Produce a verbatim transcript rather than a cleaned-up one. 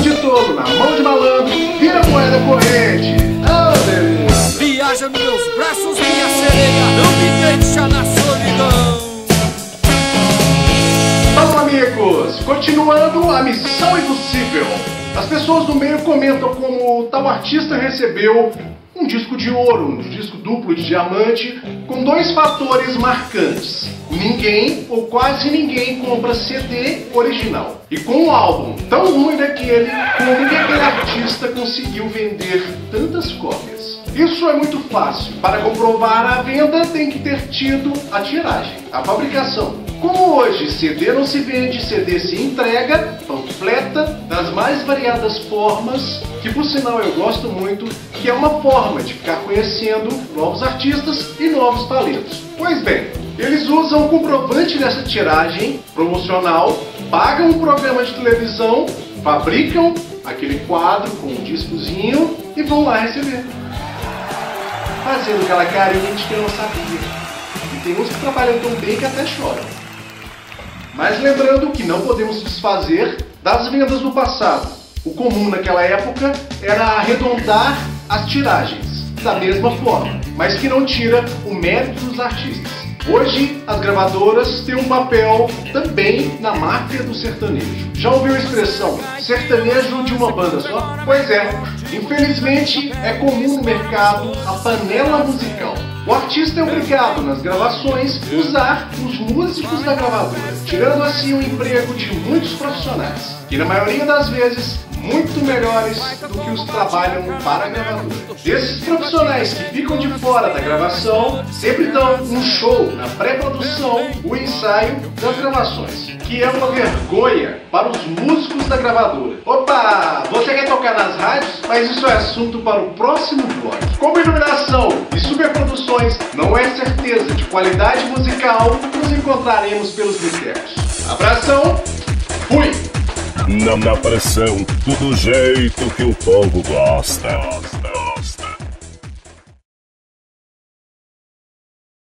de tolo na mão de malandro, vira moeda corrente. Ah, beleza. Viaja nos meus braços, minha sereia, não me deixa na solidão. Vamos, amigos, continuando a missão impossível. As pessoas do meio comentam como tal artista recebeu um disco de ouro, um disco duplo de diamante, com dois fatores marcantes. Ninguém ou quase ninguém compra C D original. E com um álbum tão ruim daquele, como que aquele artista conseguiu vender tantas cópias? Isso é muito fácil. Para comprovar a venda, tem que ter tido a tiragem, a fabricação. Como hoje C D não se vende, C D se entrega, panfleta, das mais variadas formas, que por sinal eu gosto muito, que é uma forma de ficar conhecendo novos artistas e novos talentos. Pois bem, eles usam o comprovante dessa tiragem promocional, pagam um programa de televisão, fabricam aquele quadro com um discozinho e vão lá receber. Fazendo aquela carinha de quem não sabia. E tem uns que trabalham tão bem que até choram. Mas lembrando que não podemos desfazer das vendas do passado. O comum naquela época era arredondar as tiragens da mesma forma, mas que não tira o mérito dos artistas. Hoje, as gravadoras têm um papel também na máfia do sertanejo. Já ouviu a expressão sertanejo de uma banda só? Pois é, infelizmente é comum no mercado a panela musical. O artista é obrigado, nas gravações, usar os músicos da gravadora, tirando assim o emprego de muitos profissionais, que na maioria das vezes muito melhores do que os que trabalham para a gravadora. Esses profissionais que ficam de fora da gravação sempre dão um show na pré-produção, o ensaio das gravações, que é uma vergonha para os músicos da gravadora. Opa, você quer tocar nas rádios? Mas isso é assunto para o próximo bloco. Como iluminação e superproduções não é certeza de qualidade musical, nos encontraremos pelos mistérios. Abração, fui! Na, na pressão, do jeito que o povo gosta.